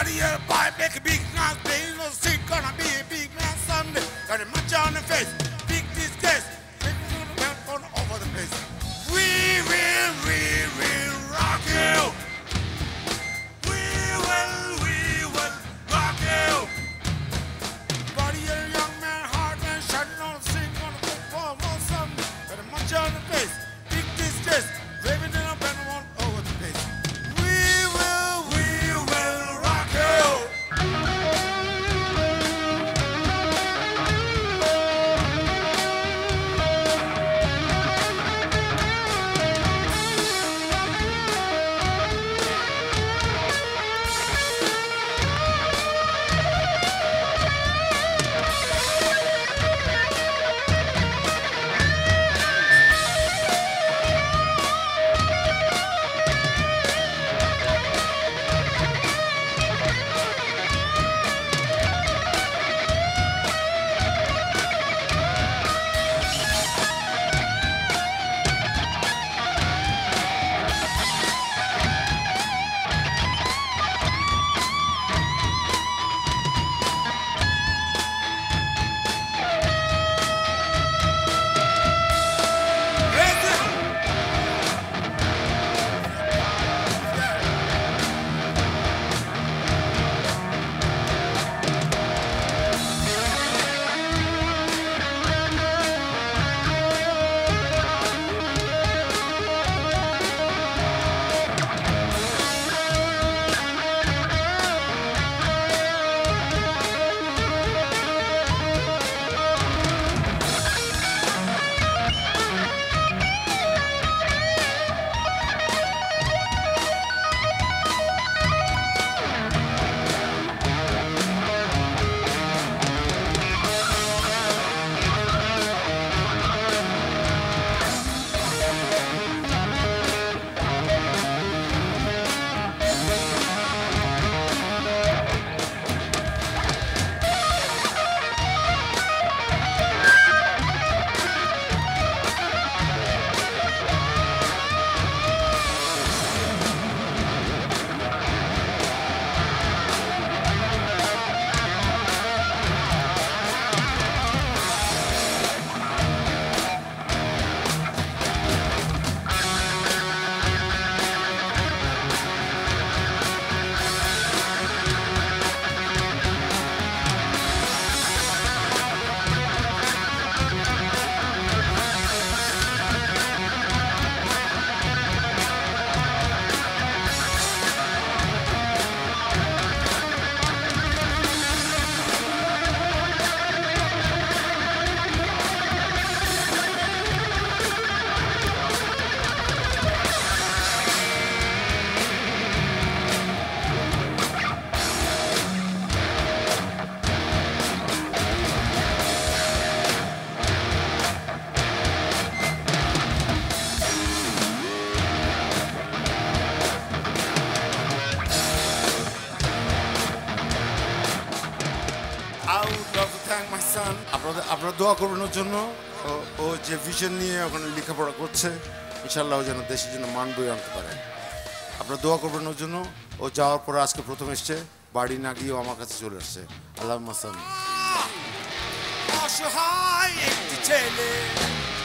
Buddy, your boy make a big noise, baby. No sick, gonna be a big man someday. Got a munch on the face, big disgrace. Baby, gonna run all over the place. We will rock you. We will rock you. Buddy, you're a young man, hard man, shouting on the scene, gonna go for more someday. Got a munch on the face, big disgrace. Baby, then I'm gonna run over the place. We will rock you. আপনারা দোয়া করবেন ওর জন্য ও যে vision নিয়ে ওখানে লেখাপড়া করছে ইনশাআল্লাহ ও যেন দেশের জন্য মান বয়ে আনতে পারে আপনারা দোয়া করবেন ওর জন্য ও যাওয়ার পরে আজকে প্রথম এসছে বাড়ি না গিয়েও আমার কাছে চলে আসছে আল্লাহুম্মা সাল্লি অসহায় একটি ছেলে